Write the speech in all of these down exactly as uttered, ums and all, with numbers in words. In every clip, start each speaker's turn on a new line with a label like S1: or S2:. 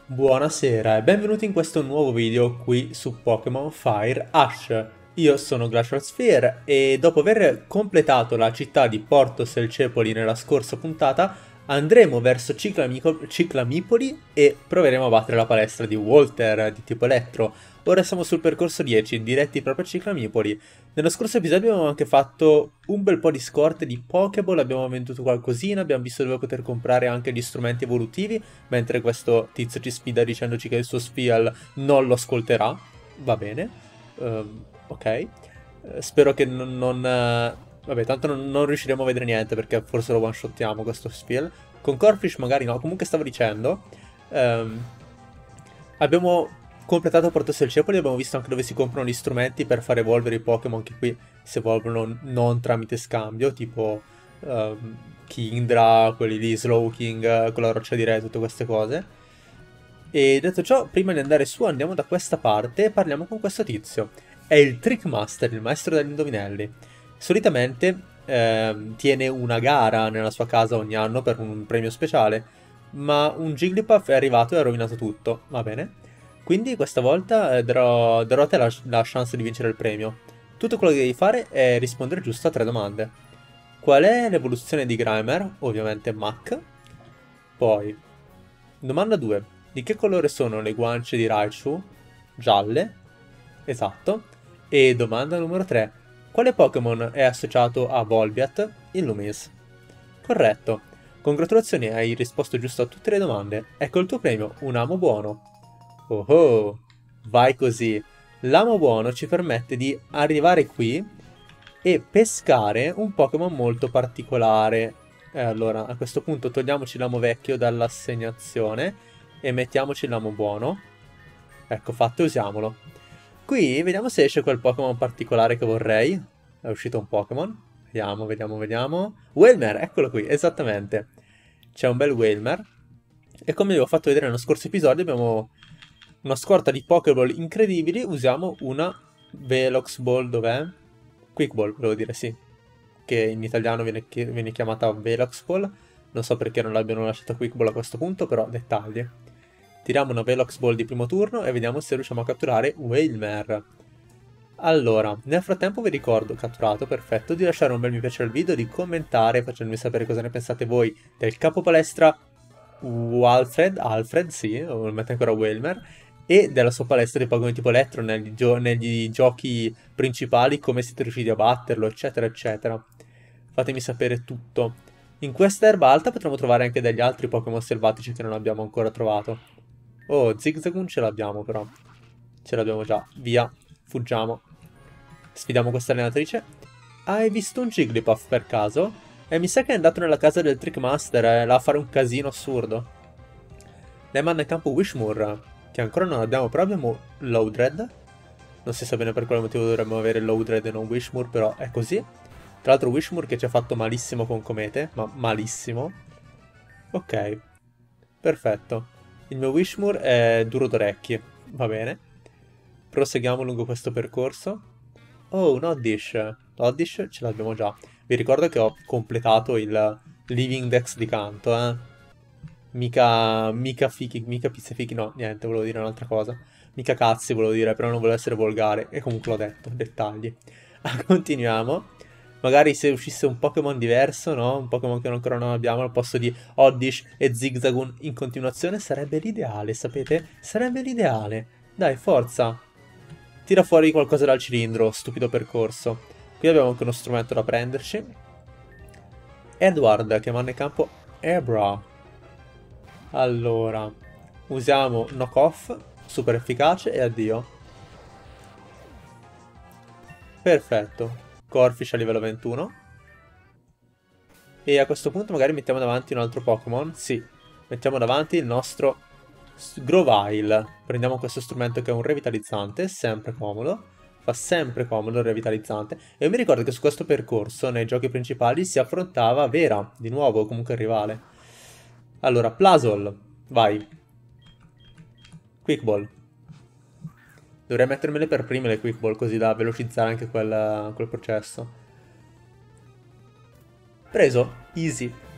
S1: Buonasera e benvenuti in questo nuovo video qui su Pokémon Fire Ash. Io sono Glacial Sphere e dopo aver completato la città di Porto Selcepoli nella scorsa puntata andremo verso Ciclamico- Ciclamipoli e proveremo a battere la palestra di Walter di tipo elettro. Ora siamo sul percorso dieci, diretti proprio a Ciclamipoli. Nello scorso episodio abbiamo anche fatto un bel po' di scorte di Pokéball, abbiamo venduto qualcosina, abbiamo visto dove poter comprare anche gli strumenti evolutivi, mentre questo tizio ci sfida dicendoci che il suo Spial non lo ascolterà. Va bene. Ehm, ok. Eh, spero che non... non, eh, vabbè, tanto non, non riusciremo a vedere niente perché forse lo one-shottiamo questo Spial. Con Corfish magari no. Comunque stavo dicendo... ehm, abbiamo completato Porto Selcepoli, abbiamo visto anche dove si comprano gli strumenti per far evolvere i Pokémon che qui si evolvono non tramite scambio, tipo ehm, Kingdra, quelli di Slowking, con la roccia di re, tutte queste cose. E detto ciò, prima di andare su andiamo da questa parte e parliamo con questo tizio. È il Trick Master, il maestro degli indovinelli. Solitamente ehm, tiene una gara nella sua casa ogni anno per un premio speciale, ma un Jigglypuff è arrivato e ha rovinato tutto, va bene? Quindi questa volta eh, darò, darò a te la, la chance di vincere il premio. Tutto quello che devi fare è rispondere giusto a tre domande. Qual è l'evoluzione di Grimer? Ovviamente Mach. Poi, domanda due. Di che colore sono le guance di Raichu? Gialle. Esatto. E domanda numero tre. Quale Pokémon è associato a Volbiat? Illumise. Corretto. Congratulazioni, hai risposto giusto a tutte le domande. Ecco il tuo premio, un amo buono. Oh oh, vai così. L'amo buono ci permette di arrivare qui e pescare un Pokémon molto particolare. E allora, a questo punto togliamoci l'amo vecchio dall'assegnazione e mettiamoci l'amo buono. Ecco fatto, usiamolo. Qui vediamo se esce quel Pokémon particolare che vorrei. È uscito un Pokémon. Vediamo, vediamo, vediamo. Wailmer, eccolo qui, esattamente. C'è un bel Wailmer. E come vi ho fatto vedere nello scorso episodio, abbiamo una scorta di Pokéball incredibili. Usiamo una Velox Ball, dov'è? Quick Ball, volevo dire, sì. Che in italiano viene, chi- viene chiamata Velox Ball. Non so perché non l'abbiano lasciata Quick Ball a questo punto, però dettagli. Tiriamo una Velox Ball di primo turno e vediamo se riusciamo a catturare Wailmer. Allora, nel frattempo vi ricordo, catturato, perfetto, di lasciare un bel mi piace al video, di commentare facendomi sapere cosa ne pensate voi del capo palestra Alfred, Alfred, sì, o mette ancora Wailmer, e della sua palestra di Pokémon tipo Elettro negli, gio negli giochi principali, come siete riusciti a batterlo, eccetera, eccetera. Fatemi sapere tutto. In questa erba alta potremo trovare anche degli altri Pokémon selvatici che non abbiamo ancora trovato. Oh, Zigzagoon ce l'abbiamo però. Ce l'abbiamo già. Via. Fuggiamo. Sfidiamo questa allenatrice. Hai visto un Jigglypuff per caso? E mi sa che è andato nella casa del Trickmaster e là a fare un casino assurdo. Lei manda in campo Wishmoor, che ancora non abbiamo, però abbiamo Loudred. Non si sa bene per quale motivo dovremmo avere Loudred e non Wishmoor, però è così. Tra l'altro Wishmoor che ci ha fatto malissimo con Comete, ma malissimo. Ok, perfetto. Il mio Wishmoor è duro d'orecchie, va bene. Proseguiamo lungo questo percorso. Oh, un Oddish. Oddish ce l'abbiamo già. Vi ricordo che ho completato il Living Dex di canto, eh. Mica, mica fichi, mica pizze fichi, no, niente, volevo dire un'altra cosa. Mica cazzi, volevo dire, però non volevo essere volgare. E comunque l'ho detto, dettagli. Continuiamo. Magari se uscisse un Pokémon diverso, no? Un Pokémon che ancora non abbiamo al posto di Oddish e Zigzagoon in continuazione sarebbe l'ideale, sapete? Sarebbe l'ideale. Dai, forza. Tira fuori qualcosa dal cilindro, stupido percorso. Qui abbiamo anche uno strumento da prenderci. Edward che manda in campo Ebra. Allora, usiamo Knock Off, super efficace e addio. Perfetto. Corfish a livello ventuno. E a questo punto magari mettiamo davanti un altro Pokémon. Sì, mettiamo davanti il nostro Grovyle. Prendiamo questo strumento che è un revitalizzante, sempre comodo. Fa sempre comodo il revitalizzante. E io mi ricordo che su questo percorso, nei giochi principali, si affrontava Vera, di nuovo, comunque il rivale. Allora, Plasol, vai. Quick Ball. Dovrei mettermele per prime le Quick Ball, così da velocizzare anche quel, quel processo. Preso, easy.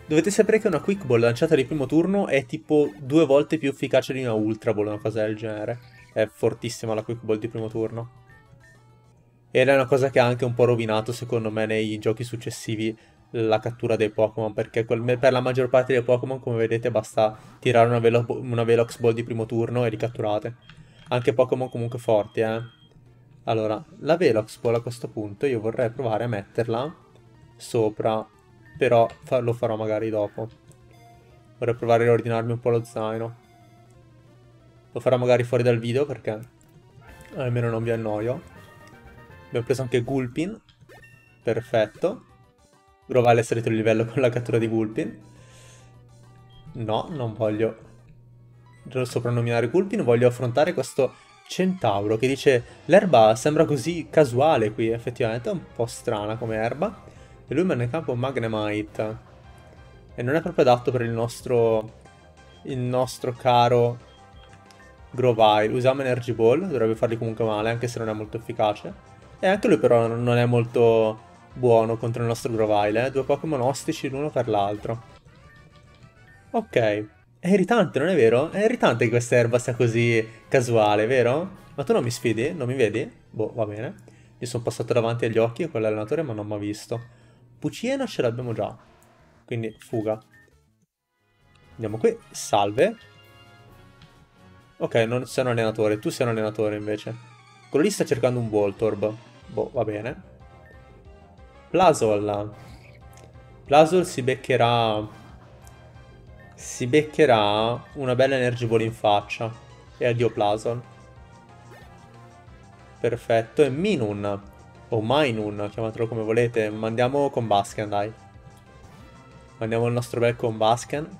S1: Dovete sapere che una Quick Ball lanciata di primo turno è tipo due volte più efficace di una Ultra Ball, una cosa del genere. È fortissima la Quick Ball di primo turno. Ed è una cosa che ha anche un po' rovinato, secondo me, nei giochi successivi la cattura dei Pokémon, perché quel- per la maggior parte dei Pokémon, come vedete, basta tirare una, Velo- una Velox Ball di primo turno e li catturate. Anche Pokémon comunque forti, eh. Allora, la Velox Ball a questo punto io vorrei provare a metterla sopra, però fa- lo farò magari dopo. Vorrei provare a riordinarmi un po' lo zaino. Lo farò magari fuori dal video perché almeno non vi annoio. Abbiamo preso anche Gulpin. Perfetto. Grovyle è salito di livello con la cattura di Gulpin. No, non voglio soprannominare Gulpin, voglio affrontare questo centauro che dice l'erba sembra così casuale qui, effettivamente è un po' strana come erba. E lui manda in campo Magnemite. E non è proprio adatto per il nostro, il nostro caro Grovyle. Usiamo Energy Ball, dovrebbe fargli comunque male, anche se non è molto efficace. E anche lui però non è molto buono contro il nostro Grovyle, eh? Due Pokémon ostici l'uno per l'altro. Ok, è irritante, non è vero? È irritante che questa erba sia così casuale, vero? Ma tu non mi sfidi? Non mi vedi? Boh, va bene. Io sono passato davanti agli occhi a quell'allenatore ma non mi ha visto. Pucciena ce l'abbiamo già. Quindi fuga. Andiamo qui. Salve. Ok, non sei un allenatore. Tu sei un allenatore invece. Quello lì sta cercando un Voltorb. Boh, va bene. Plasol. Plasol si beccherà... Si beccherà una bella Energy Ball in faccia. E addio Plasol. Perfetto. E Minun. O Minun, chiamatelo come volete. Mandiamo con Basken, dai. Mandiamo il nostro bel con Basken.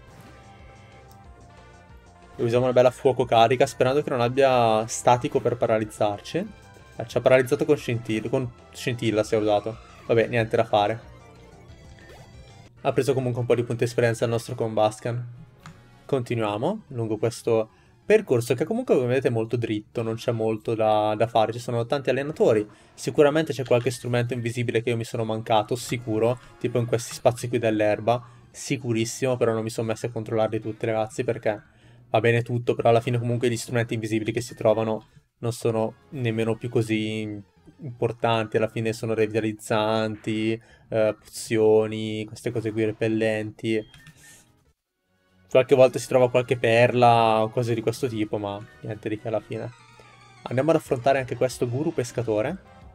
S1: E usiamo una bella fuoco carica, sperando che non abbia statico per paralizzarci. Eh, ci ha paralizzato con scintilla. Con scintilla si è usato. Vabbè, niente da fare. Ha preso comunque un po' di punti esperienza il nostro con Basken. Continuiamo lungo questo percorso che comunque come vedete è molto dritto, non c'è molto da, da fare, ci sono tanti allenatori, sicuramente c'è qualche strumento invisibile che io mi sono mancato, sicuro, tipo in questi spazi qui dell'erba, sicurissimo, però non mi sono messo a controllarli tutti ragazzi perché va bene tutto, però alla fine comunque gli strumenti invisibili che si trovano non sono nemmeno più così importanti, alla fine sono revitalizzanti, eh, pozioni, queste cose qui repellenti. Qualche volta si trova qualche perla o cose di questo tipo, ma niente di che alla fine. Andiamo ad affrontare anche questo guru pescatore.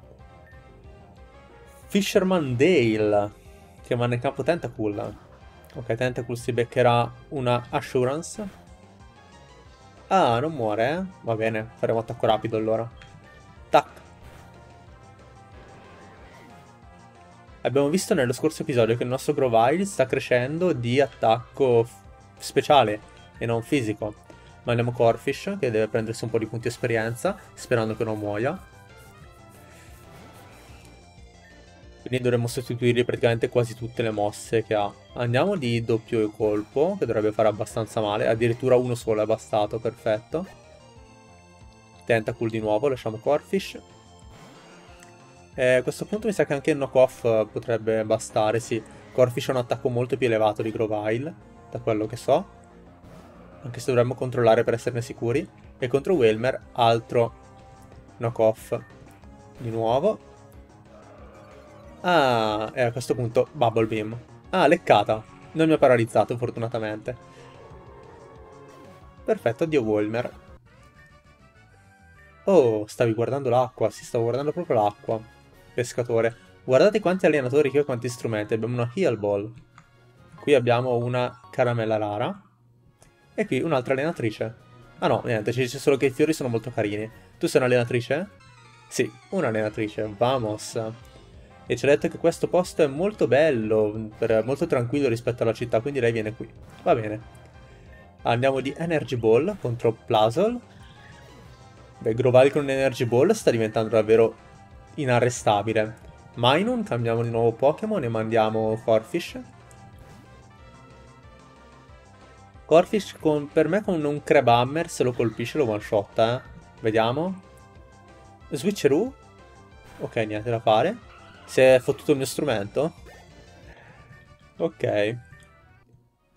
S1: Fisherman Dale, che manda in campo Tentacool. Ok, Tentacool si beccherà una Assurance. Ah, non muore, eh? Va bene, faremo attacco rapido allora. Tac. Abbiamo visto nello scorso episodio che il nostro Grovyle sta crescendo di attacco speciale e non fisico. Mandiamo Corfish che deve prendersi un po' di punti esperienza, sperando che non muoia. Quindi dovremmo sostituirgli praticamente quasi tutte le mosse che ha. Andiamo di doppio colpo, che dovrebbe fare abbastanza male. Addirittura uno solo è bastato, perfetto. Tentacool di nuovo, lasciamo Corfish. E a questo punto mi sa che anche il knock-off potrebbe bastare, sì. Corfish ha un attacco molto più elevato di Grovyle, da quello che so. Anche se dovremmo controllare per esserne sicuri. E contro Wailmer, altro knock-off. Di nuovo. Ah, e a questo punto Bubble Beam. Ah, leccata. Non mi ha paralizzato, fortunatamente. Perfetto, addio Wailmer. Oh, stavi guardando l'acqua. Si stava guardando proprio l'acqua. Pescatore. Guardate quanti allenatori qui e quanti strumenti. Abbiamo una Heal Ball. Qui abbiamo una caramella rara. E qui un'altra allenatrice. Ah no, niente, ci dice solo che i fiori sono molto carini. Tu sei un'allenatrice? Sì, un'allenatrice. Vamos. E ci ha detto che questo posto è molto bello, per, molto tranquillo rispetto alla città, quindi lei viene qui. Va bene. Andiamo di Energy Ball contro Plasol. Beh, Grovyle con Energy Ball sta diventando davvero inarrestabile. Minun, cambiamo di nuovo Pokémon e mandiamo Corfish. Corfish con, per me con un Crabhammer se lo colpisce lo one shot, eh. Vediamo. Switcheroo. Ok, niente da fare. Si è fottuto il mio strumento. Ok.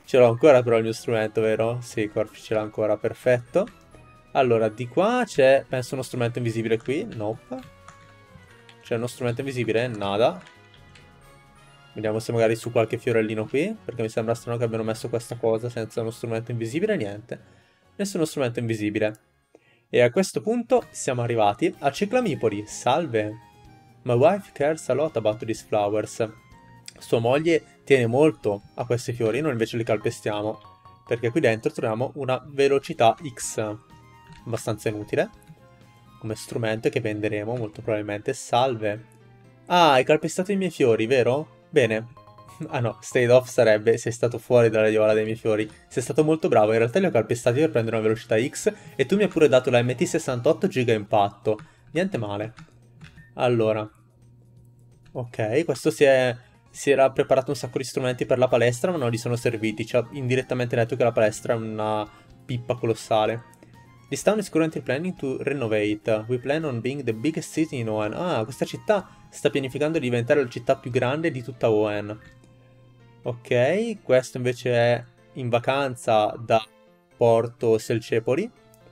S1: Ce l'ho ancora però il mio strumento, vero? Sì, Corpi ce l'ha ancora, perfetto. Allora, di qua c'è, penso, uno strumento invisibile qui. Nope. C'è uno strumento invisibile? Nada. Vediamo se magari su qualche fiorellino qui, perché mi sembra strano che abbiano messo questa cosa senza uno strumento invisibile. Niente. Nessuno strumento invisibile. E a questo punto siamo arrivati a Ciclamipoli. Salve! My wife cares a lot about these flowers. Sua moglie tiene molto a questi fiori, noi invece li calpestiamo, perché qui dentro troviamo una velocità X, abbastanza inutile, come strumento che venderemo molto probabilmente. Salve! Ah, hai calpestato i miei fiori, vero? Bene. Ah no, stayed off sarebbe sei stato fuori dalla aiuola dei miei fiori. Sei stato molto bravo, in realtà li ho calpestati per prendere una velocità X e tu mi hai pure dato la M T sessantotto giga impatto. Niente male. Allora. Ok, questo si è... si era preparato un sacco di strumenti per la palestra, ma non gli sono serviti. Ci ha indirettamente detto che la palestra è una pippa colossale. This town is currently planning to renovate. We plan on being the biggest city in Owen. Ah, questa città sta pianificando di diventare la città più grande di tutta Owen. Ok, questo invece è in vacanza da Porto Selcepoli.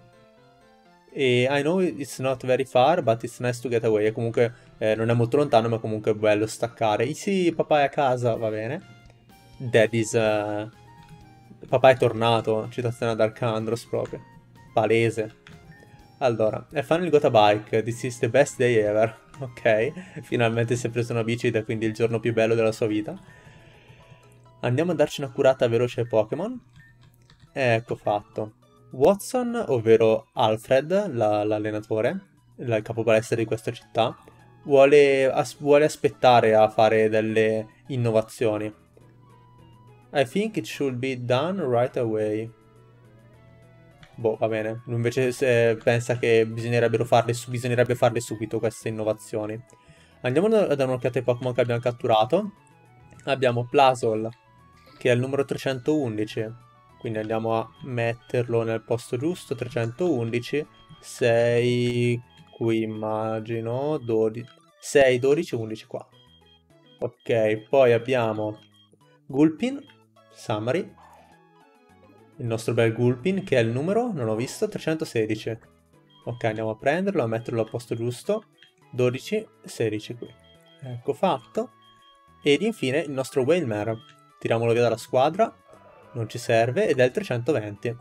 S1: E I know it's not very far, but it's nice to get away. E comunque eh, non è molto lontano, ma comunque è bello staccare. Sì, papà è a casa, va bene. Daddy's... Uh... Papà è tornato, citazione ad Arcandros proprio. Palese. Allora, I finally got a bike, this is the best day ever. Ok, finalmente si è preso una bici ed è quindi il giorno più bello della sua vita. Andiamo a darci una curata veloce ai Pokémon. Ecco fatto. Watson, ovvero Alfred, l'allenatore, la, il capo palestra di questa città, vuole, as vuole aspettare a fare delle innovazioni. I think it should be done right away. Boh, va bene. Lui invece se pensa che bisognerebbe farle, bisognerebbe farle subito queste innovazioni. Andiamo a dare un'occhiata ai Pokémon che abbiamo catturato. Abbiamo Plasol, che è il numero trecentoundici. Quindi andiamo a metterlo nel posto giusto. trecentoundici. sei qui immagino. dodici. sei, dodici, undici qua. Ok, poi abbiamo Gulpin, Summary. Il nostro bel Gulpin, che è il numero, non ho visto, trecentosedici. Ok, andiamo a prenderlo, a metterlo al posto giusto. dodici, sedici qui. Ecco fatto. Ed infine il nostro Wailmer. Tiriamolo via dalla squadra. Non ci serve. Ed è il trecentoventi.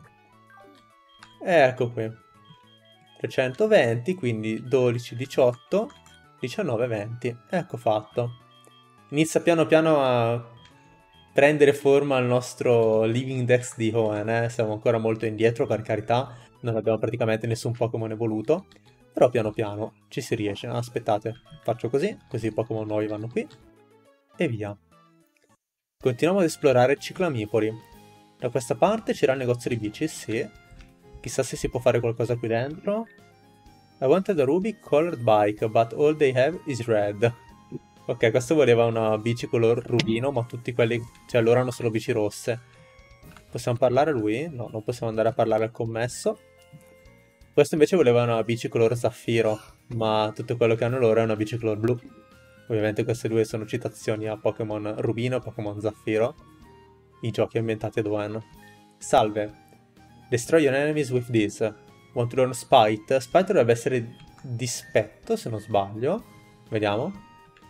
S1: Ecco qui. trecentoventi, quindi dodici, diciotto, diciannove, venti. Ecco fatto. Inizia piano piano a prendere forma il nostro Living Dex di Hoenn, eh? Siamo ancora molto indietro, per carità, non abbiamo praticamente nessun Pokémon evoluto, però piano piano ci si riesce. Aspettate, faccio così, così i Pokémon nuovi vanno qui, e via. Continuiamo ad esplorare Ciclamipoli. Da questa parte c'era il negozio di bici, sì. Chissà se si può fare qualcosa qui dentro. I wanted a ruby colored bike, but all they have is red. Ok, questo voleva una bici color rubino, ma tutti quelli... cioè loro hanno solo bici rosse. Possiamo parlare a lui? No, non possiamo andare a parlare al commesso. Questo invece voleva una bici color zaffiro, ma tutto quello che hanno loro è una bici color blu. Ovviamente queste due sono citazioni a Pokémon Rubino e Pokémon Zaffiro, i giochi ambientati ad Hoenn. Salve. Destroy your enemies with this. Want to learn Spite? Spite dovrebbe essere dispetto, se non sbaglio. Vediamo.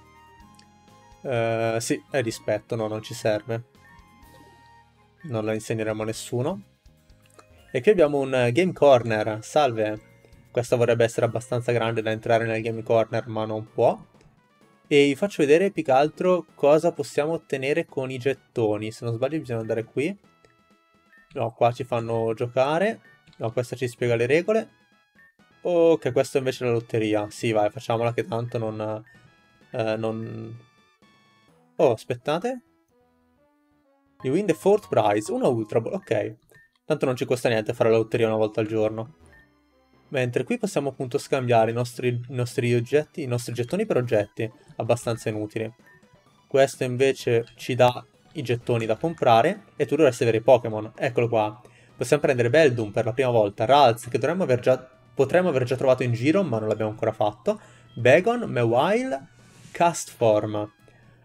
S1: Uh, sì, è dispetto, no, non ci serve. Non la insegneremo a nessuno. E qui abbiamo un Game Corner. Salve. Questa vorrebbe essere abbastanza grande da entrare nel Game Corner, ma non può. E vi faccio vedere più che altro cosa possiamo ottenere con i gettoni. Se non sbaglio bisogna andare qui. No, qua ci fanno giocare. No, questa ci spiega le regole. Ok, questa invece è la lotteria. Sì, vai, facciamola che tanto non... Eh, non... Oh, aspettate. You win the fourth prize. Una Ultra Ball, ok. Tanto non ci costa niente fare la lotteria una volta al giorno. Mentre qui possiamo appunto scambiare i nostri, i nostri oggetti, i nostri gettoni per oggetti abbastanza inutili. Questo invece ci dà i gettoni da comprare e tu dovresti avere i Pokémon. Eccolo qua. Possiamo prendere Beldum per la prima volta, Ralts, che dovremmo aver già, potremmo aver già trovato in giro, ma non l'abbiamo ancora fatto, Bagon, Mewile, Castform.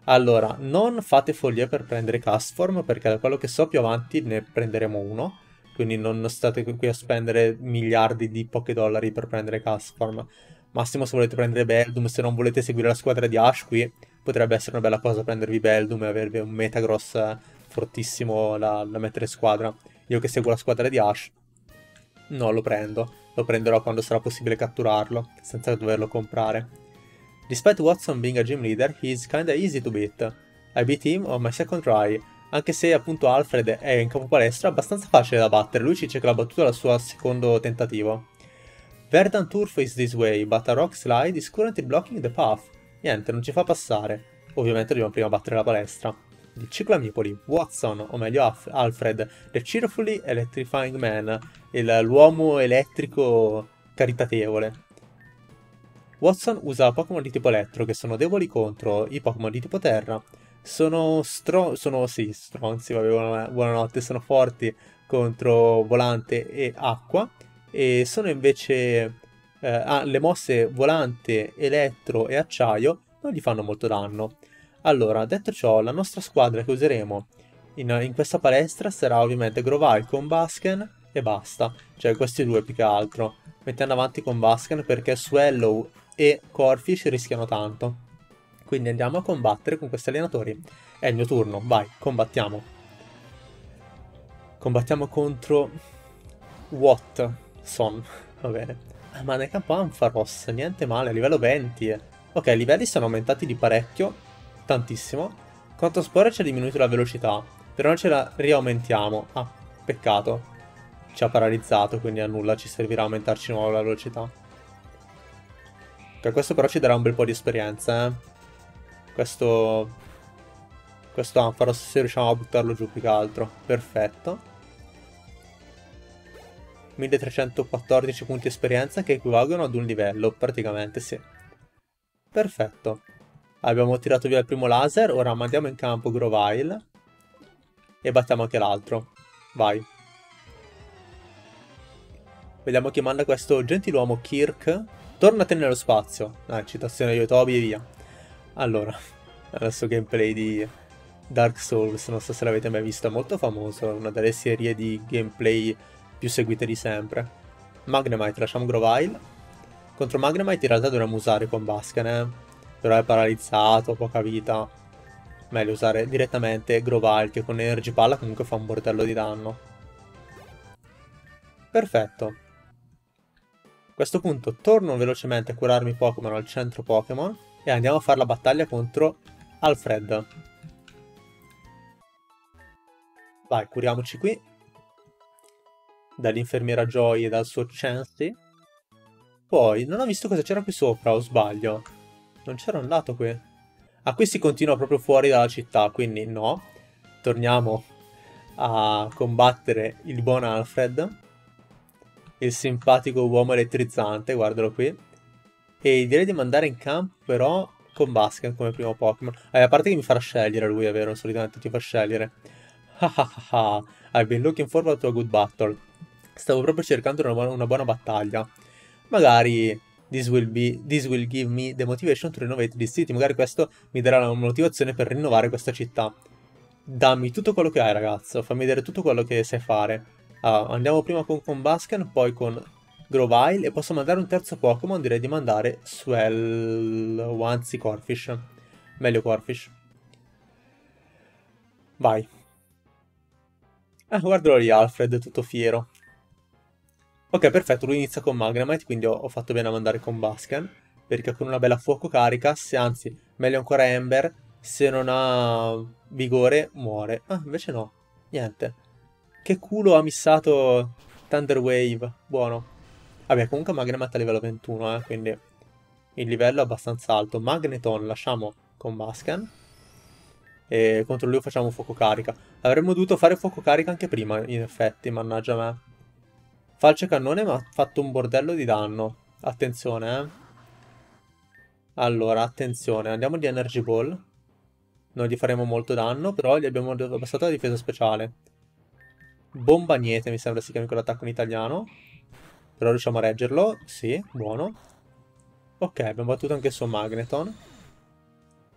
S1: Allora, non fate follia per prendere Castform, perché da quello che so più avanti ne prenderemo uno. Quindi non state qui a spendere miliardi di pochi dollari per prendere Castform. Massimo se volete prendere Beldum, se non volete seguire la squadra di Ash qui, potrebbe essere una bella cosa prendervi Beldum e avervi un Metagross fortissimo da, da mettere in squadra. Io che seguo la squadra di Ash, non lo prendo. Lo prenderò quando sarà possibile catturarlo, senza doverlo comprare. Despite Watson being a gym leader, he is kinda easy to beat. I beat him on my second try. Anche se appunto Alfred è in capo palestra, è abbastanza facile da battere. Lui ci dice che l'ha battuto al suo secondo tentativo. Verdant Turf is this way, but a rock slide is currently blocking the path. Niente, non ci fa passare. Ovviamente dobbiamo prima battere la palestra. Il ciclo Amipoli, Watson, o meglio Alf Alfred, the cheerfully electrifying man, l'uomo elettrico caritatevole. Watson usa Pokémon di tipo elettro che sono deboli contro i Pokémon di tipo terra. Sono stro... sono, sì, stronzi, vabbè, buonanotte, sono forti contro volante e acqua. E sono invece... Eh, ah, le mosse volante, elettro e acciaio non gli fanno molto danno. Allora, detto ciò, la nostra squadra che useremo in, in questa palestra sarà ovviamente Grovyle con Basken e basta. Cioè questi due più che altro. Mettiamo avanti con Basken perché Swallow e Corfish rischiano tanto. Quindi andiamo a combattere con questi allenatori. È il mio turno, vai, combattiamo. Combattiamo contro Watson, va bene. Ah, ma nel campo Ampharos, niente male, a livello venti. Ok, i livelli sono aumentati di parecchio, tantissimo. Quanto spore ci ha diminuito la velocità, però non ce la riaumentiamo. Ah, peccato. Ci ha paralizzato, quindi a nulla ci servirà aumentarci di nuovo la velocità. Ok, questo però ci darà un bel po' di esperienza, eh. Questo... Questo Ampharos, se riusciamo a buttarlo giù più che altro. Perfetto. milletrecentoquattordici punti esperienza che equivalgono ad un livello, praticamente sì. Perfetto. Abbiamo tirato via il primo laser, ora mandiamo in campo Grovyle. E battiamo anche l'altro. Vai. Vediamo chi manda questo gentiluomo Kirk. Tornate nello spazio. Ah, citazione Yotobi e via. Allora, adesso gameplay di Dark Souls, non so se l'avete mai visto, è molto famoso, è una delle serie di gameplay più seguite di sempre. Magnemite, lasciamo Grovyle. Contro Magnemite in realtà dovremmo usare con Basken, eh. Però è paralizzato, poca vita. Meglio usare direttamente Grovyle, che con Energy Palla comunque fa un bordello di danno. Perfetto. A questo punto torno velocemente a curarmi Pokémon al centro Pokémon e andiamo a fare la battaglia contro Alfred. Vai, curiamoci qui. Dall'infermiera Joy e dal suo Chansey. Poi, non ho visto cosa c'era qui sopra, o sbaglio? Non c'era un lato qui. Ah, qui si continua proprio fuori dalla città, quindi no. Torniamo a combattere il buon Alfred. Il simpatico uomo elettrizzante, guardalo qui. E direi di mandare in campo però con Basken come primo Pokémon. Eh, a parte che mi farà scegliere lui, è vero, solitamente ti fa scegliere. Hahaha, I've been looking forward to a good battle. Stavo proprio cercando una buona, una buona battaglia. Magari this will, be, this will give me the motivation to renovate this city. Magari questo mi darà la motivazione per rinnovare questa città. Dammi tutto quello che hai, ragazzo. Fammi vedere tutto quello che sai fare. Ah, andiamo prima con, con Basken, poi con Grovyle. E posso mandare un terzo Pokémon. Direi di mandare Swell... anzi Corfish. Meglio Corfish. Vai. Ah, guardalo lì, Alfred, tutto fiero. Ok, perfetto, lui inizia con Magnemite, quindi ho, ho fatto bene a mandare con Basken, perché con una bella fuoco carica, se anzi, meglio ancora Ember, se non ha vigore, muore. Ah, invece no, niente. Che culo ha missato Thunder Wave, buono. Vabbè, comunque Magnemite a livello ventuno, eh, quindi il livello è abbastanza alto. Magneton lasciamo con Basken. E contro lui facciamo fuoco carica. Avremmo dovuto fare fuoco carica anche prima, in effetti, mannaggia me. Falce cannone mi ha fatto un bordello di danno. Attenzione, eh. Allora, attenzione, andiamo di Energy Ball. Non gli faremo molto danno, però gli abbiamo abbassato la difesa speciale. Bomba niente, mi sembra si chiami quell'attacco in italiano. Però riusciamo a reggerlo. Sì, buono. Ok, abbiamo battuto anche il suo Magneton.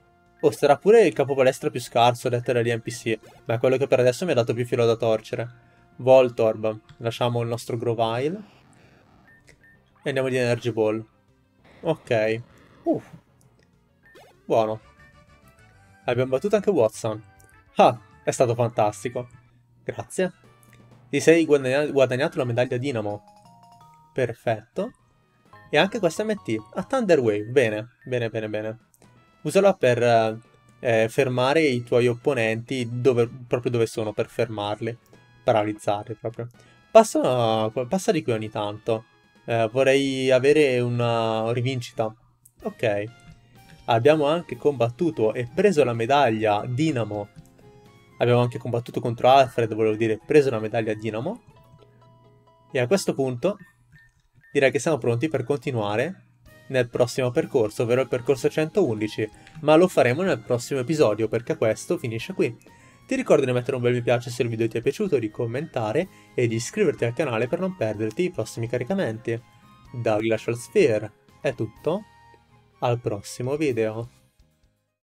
S1: Oh, sarà pure il capo palestra più scarso detto dagli N P C, ma è quello che per adesso mi ha dato più filo da torcere. Voltorb, lasciamo il nostro Grovyle. E andiamo di Energy Ball. Ok. Uff. Buono. Abbiamo battuto anche Watson. Ah, è stato fantastico. Grazie. Ti sei guadagna guadagnato la medaglia Dinamo. Perfetto. E anche questa M T. A Thunder Wave. Bene, bene, bene, bene. Usala per eh, fermare i tuoi opponenti dove, proprio dove sono, per fermarli. Paralizzarli proprio. Passa, passa di qui ogni tanto. Eh, vorrei avere una rivincita. Ok. Abbiamo anche combattuto e preso la medaglia Dinamo. Abbiamo anche combattuto contro Alfred, volevo dire, preso la medaglia Dinamo. E a questo punto direi che siamo pronti per continuare nel prossimo percorso, ovvero il percorso centoundici, ma lo faremo nel prossimo episodio perché questo finisce qui. Ti ricordo di mettere un bel mi piace se il video ti è piaciuto, di commentare e di iscriverti al canale per non perderti i prossimi caricamenti. Da Glacial Sphere è tutto, al prossimo video.